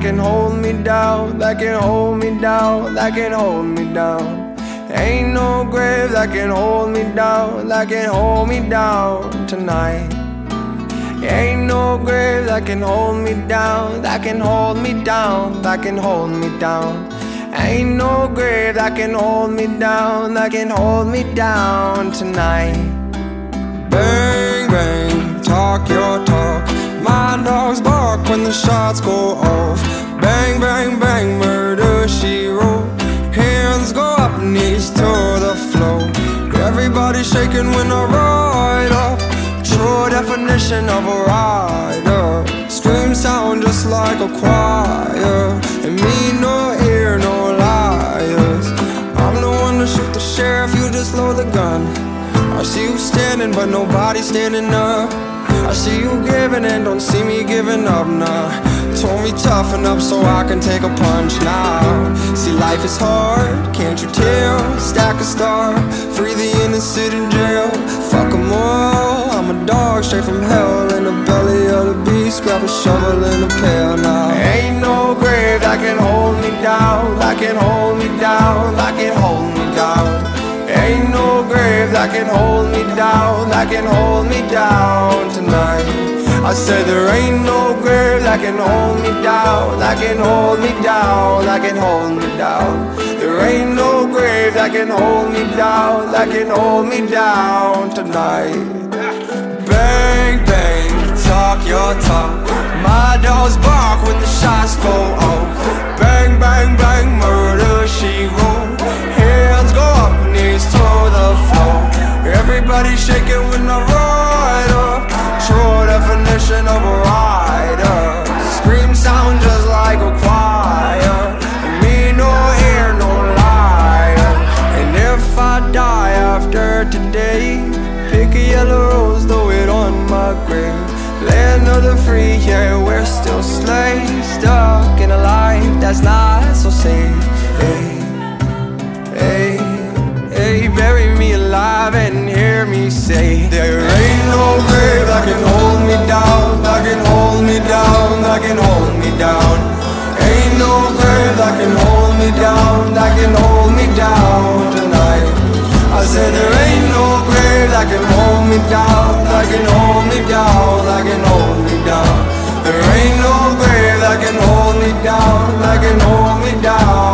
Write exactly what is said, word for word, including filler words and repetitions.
can hold me down, that can hold me down, that can hold me down. Ain't no grave that can hold me down, that can hold me down tonight. Ain't no grave that can hold me down, that can hold me down, that can hold me down. Ain't no grave that can hold me down, that can hold me down tonight. Bang, bang, talk your talk. My dogs bark when the shots go off. Bang, bang, bang, murder she wrote. Hands go up, knees to the floor. Everybody shaking when I ride up. True definition of a rider. Screams sound just like a choir. And me no ear, no liars. I'm the one to shoot the sheriff, you just load the gun. I see you standing but nobody standing up. I see you giving and don't see me giving up now. Told me toughen up so I can take a punch now. See life is hard, can't you tell? Stack a star, free the innocent in jail. Fuck them all, I'm a dog straight from hell. In the belly of the beast, grab a shovel and a pail now. Ain't no grave that can hold me down, that can hold me down, that can hold me down. Ain't no grave that can hold me down, that can hold me down tonight. I said there ain't no grave that can hold me down, that can hold me down, that can hold me down. There ain't no grave that can hold me down, that can hold me down tonight. Bang, bang, talk your talk. My dogs bark when the shots go off. Bang, bang, bang, murder she wrote. Hands go up, knees to the floor. Everybody shaking when I ride up. True definition of a rider. Scream sound just like a choir. And me no ear, no liar. And if I die after today, pick a yellow rose, throw it on my grave. Land of the free, yeah, we're still slaves. Stuck in a life that's not so safe. Hey, hey, hey, bury me alive and hear me say there ain't no grave that can hold me down, that can hold me down, that can hold me down. Ain't no grave that can hold me down, that can hold me down tonight. I said there ain't no grave that can hold me down, that can hold me down, that can hold me down. There ain't no grave that can hold me down, that can hold me down.